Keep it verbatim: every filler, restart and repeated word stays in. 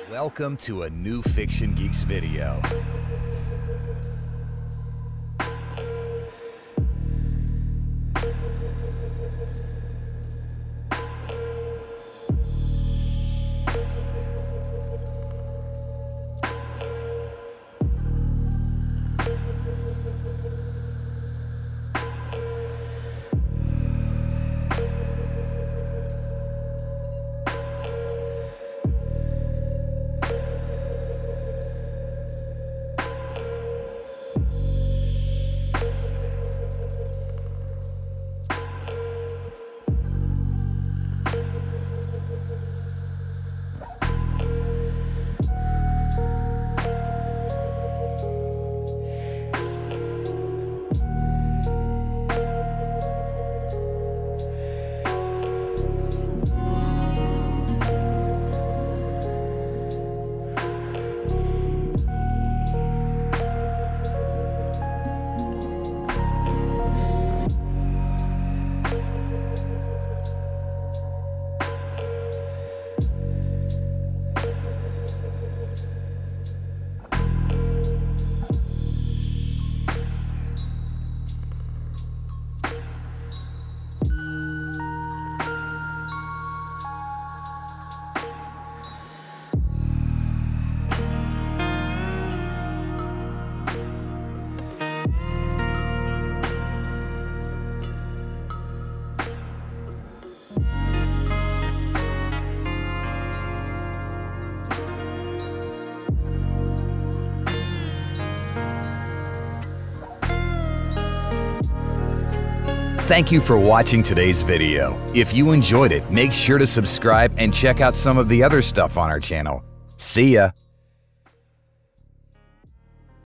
Welcome to a new Fiction Geeks video. Thank you for watching today's video. If you enjoyed it, make sure to subscribe and check out some of the other stuff on our channel. See ya!